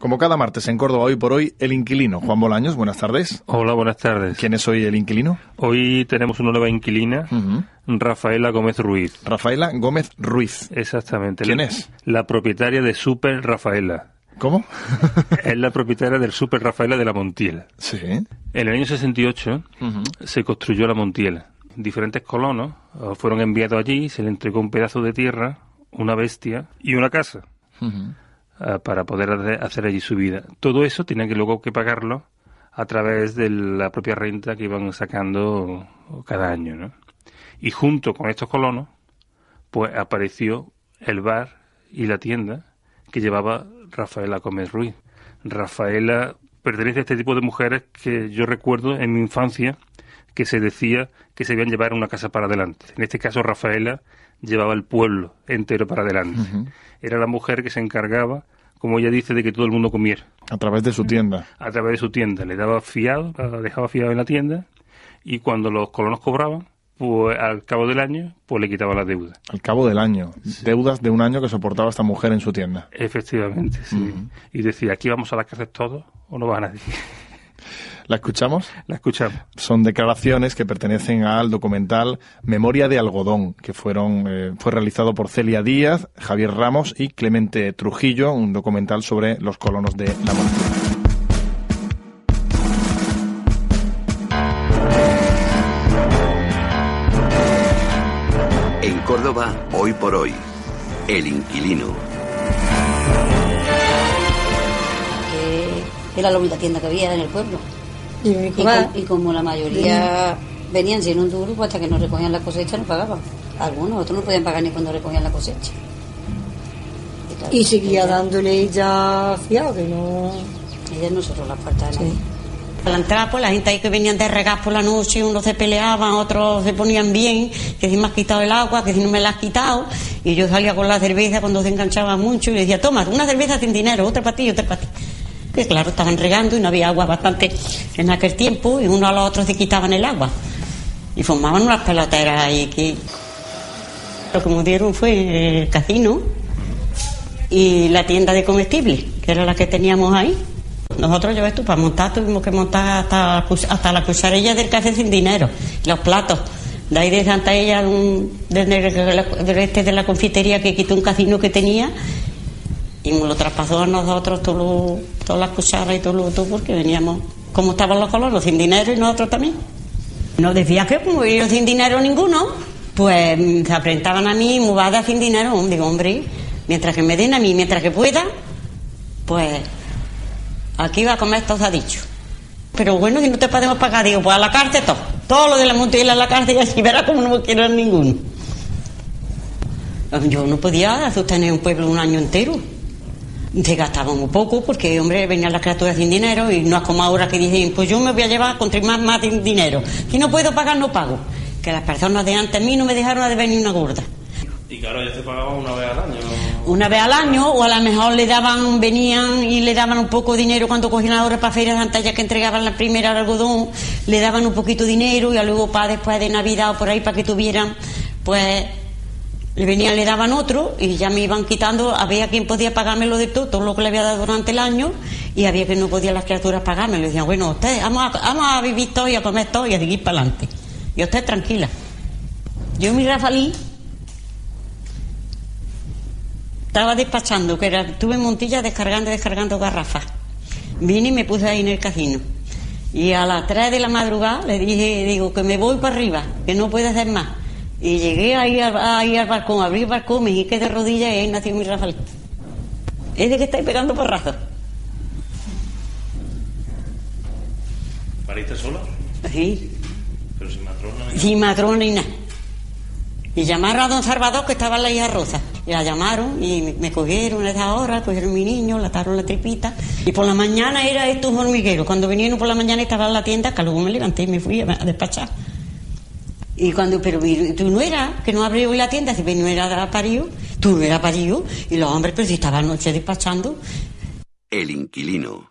Como cada martes en Córdoba Hoy por Hoy, El Inquilino. Juan Bolaños, buenas tardes. Hola, buenas tardes. ¿Quién es hoy el inquilino? Hoy tenemos una nueva inquilina, Rafaela Gómez Ruiz. Rafaela Gómez Ruiz. Exactamente. ¿Quién es? La propietaria de Super Rafaela. ¿Cómo? Es la propietaria del Super Rafaela de la Montiel. Sí. En el año 68 se construyó la Montiel. Diferentes colonos fueron enviados allí, se le entregó un pedazo de tierra, una bestia y una casa. Para poder hacer allí su vida. Todo eso tenían que luego que pagarlo a través de la propia renta que iban sacando cada año, ¿no? Y junto con estos colonos, pues apareció el bar y la tienda que llevaba Rafaela Gómez Ruiz. Rafaela pertenece a este tipo de mujeres que yo recuerdo en mi infancia que se decía que se iban a llevar una casa para adelante. En este caso, Rafaela llevaba el pueblo entero para adelante. Era la mujer que se encargaba, como ella dice, de que todo el mundo comiera. A través de su tienda. A través de su tienda. Le daba fiado, la dejaba fiado en la tienda, y cuando los colonos cobraban, pues al cabo del año, pues le quitaba la deuda. Al cabo del año. Sí. Deudas de un año que soportaba esta mujer en su tienda. Efectivamente, sí. Y decía, aquí vamos a la cárcel todos, o no va nadie. ¿La escuchamos? La escuchamos. Son declaraciones que pertenecen al documental Memoria de Algodón, que fue realizado por Celia Díaz, Javier Ramos y Clemente Trujillo, un documental sobre los colonos de la Montiel. En Córdoba, hoy por hoy, El Inquilino. Era la única tienda que había en el pueblo. Y como la mayoría venían sin un duro, pues hasta que no recogían la cosecha no pagaban. Algunos, otros no podían pagar ni cuando recogían la cosecha. Y seguía dándole ella fiado, que no... Ella no cerró la puerta de nadie. A la entrada, pues la gente ahí que venían de regar por la noche, unos se peleaban, otros se ponían bien, que si me has quitado el agua, que si no me la has quitado. Y yo salía con la cerveza cuando se enganchaba mucho y le decía, toma, una cerveza sin dinero, otra para ti y otra para ti. Que claro, estaban regando y no había agua bastante en aquel tiempo, y uno a los otros se quitaban el agua y formaban unas peloteras ahí que lo que me dieron fue el casino y la tienda de comestibles, que era la que teníamos ahí. Nosotros, yo ves tú, para montar tuvimos que montar hasta la cucharilla del café sin dinero, los platos. De ahí de Santa Ella, de la confitería, que quitó un casino que tenía y me lo traspasó a nosotros todas las cucharas y todo, porque veníamos, como estaban los colonos, sin dinero, y nosotros también. Nos decía que como yo sin dinero ninguno, pues se apretaban a mí, mudada sin dinero. Digo, hombre, mientras que me den a mí, mientras que pueda, pues aquí va a comer, esto se ha dicho. Pero bueno, si no te podemos pagar, digo, pues a la cárcel todo lo de la Montiel a la cárcel, y así verás como no me quieren ninguno. Yo no podía sostener un pueblo un año entero. Se gastaba muy poco porque, hombre, venían las criaturas sin dinero, y no es como ahora que dicen, pues yo me voy a llevar a contribuir más dinero. Si no puedo pagar, no pago. Que las personas de antes a mí no me dejaron de venir una gorda. Y claro, ya te pagaban una vez al año. Una vez al año, o a lo mejor venían y le daban un poco de dinero cuando cogían ahora para Feria de Santa, ya que entregaban la primera algodón, le daban un poquito de dinero, y luego para después de Navidad o por ahí, para que tuvieran, pues le daban otro, y ya me iban quitando. Había quien podía pagármelo de todo lo que le había dado durante el año, y había quien no podía las criaturas pagarme. Le decían, bueno, usted, vamos a vivir todo y a comer todo y a seguir para adelante. Y usted tranquila. Yo, mi Rafaelí, estaba despachando, estuve en Montilla descargando garrafas. Vine y me puse ahí en el casino. Y a las 3 de la madrugada le digo, que me voy para arriba, que no puedo hacer más. Y llegué ahí al balcón, abrí el balcón, me hice de rodillas, y ahí nació mi Rafael. Es de que estáis pegando porrazos. ¿Pariste sola? Sí. Pero sin matrona. Sin matrona ni nada. Y llamaron a don Salvador, que estaba en la hija Rosa. Y la llamaron y me cogieron a esa hora, cogieron mi niño, le ataron la tripita. Y por la mañana era estos hormigueros. Cuando vinieron por la mañana estaba en la tienda, que luego me levanté y me fui a despachar. Y pero tú no eras, que no abrió la tienda, si no era parido, tú no eras parido, y los hombres, pero si estaban anoche despachando. El Inquilino.